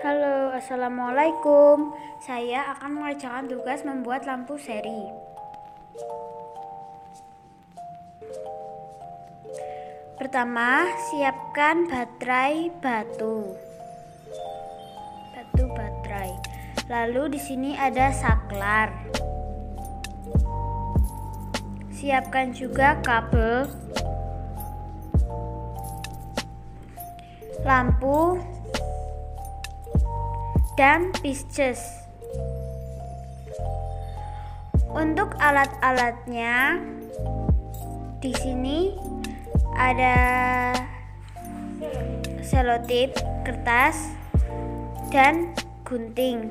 Halo, assalamualaikum. Saya akan mengerjakan tugas membuat lampu seri. Pertama, siapkan baterai batu. Baterai. Lalu di sini ada saklar. Siapkan juga kabel, lampu, dan pisces. Untuk alat-alatnya di sini ada selotip, kertas, dan gunting.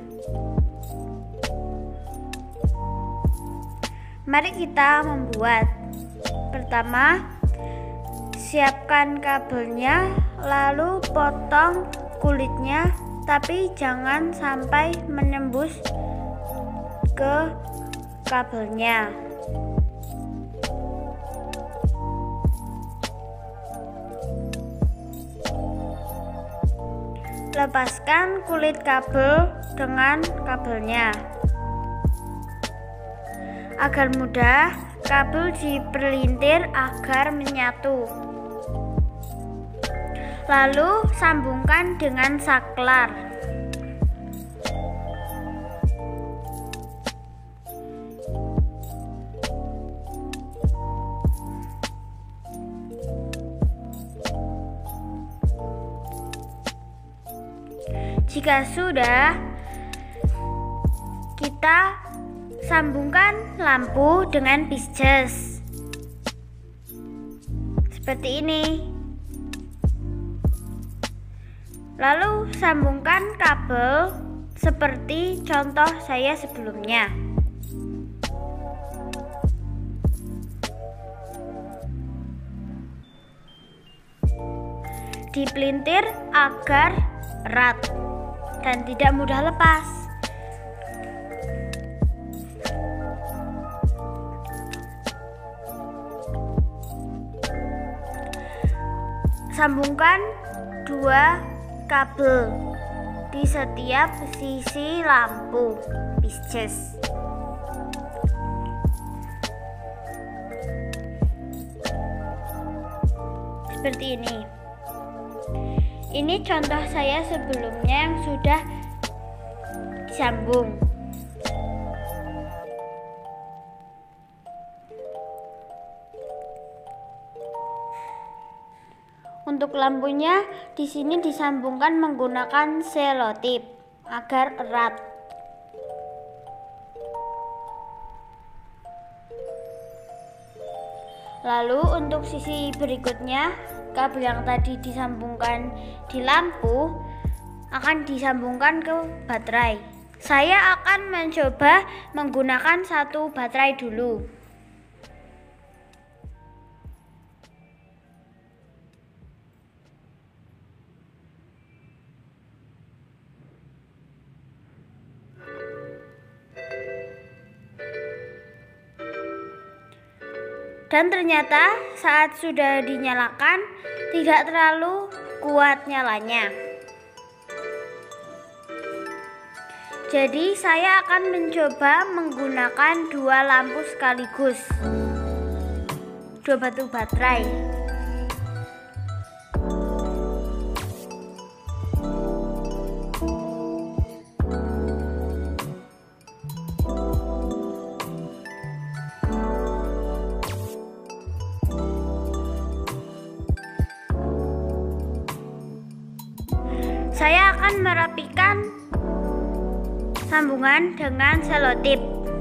Mari kita membuat. Pertama, siapkan kabelnya, lalu potong kulitnya, tapi jangan sampai menembus ke kabelnya. Lepaskan kulit kabel dengan kabelnya. Agar mudah, kabel diperlintir agar menyatu. Lalu sambungkan dengan saklar. Jika sudah, kita sambungkan lampu dengan pisces seperti ini. Lalu sambungkan kabel seperti contoh saya sebelumnya. Dipelintir agar erat dan tidak mudah lepas. Sambungkan dua kabel di setiap sisi lampu pisces. Seperti ini. Ini contoh saya sebelumnya yang sudah disambung. Untuk lampunya di sini disambungkan menggunakan selotip agar erat. Lalu untuk sisi berikutnya, kabel yang tadi disambungkan di lampu akan disambungkan ke baterai. Saya akan mencoba menggunakan satu baterai dulu. Dan ternyata saat sudah dinyalakan tidak terlalu kuat nyalanya. Jadi saya akan mencoba menggunakan dua lampu sekaligus, dua batu baterai. Saya akan merapikan sambungan dengan selotip.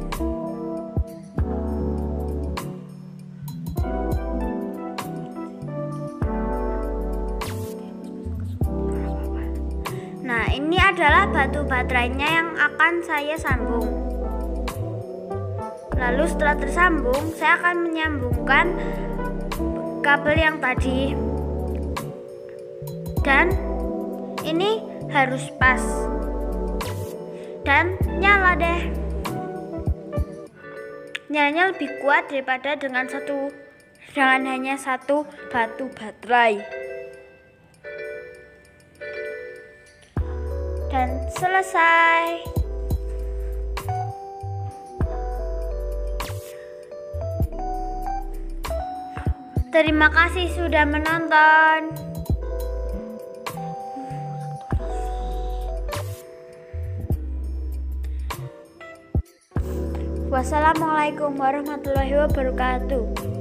Nah, ini adalah batu baterainya yang akan saya sambung. Lalu setelah tersambung, saya akan menyambungkan kabel yang tadi. Dan ini harus pas dan nyala deh. Nyalanya lebih kuat daripada dengan hanya satu batu baterai. dan selesai. Terima kasih sudah menonton. Wassalamualaikum warahmatullahi wabarakatuh.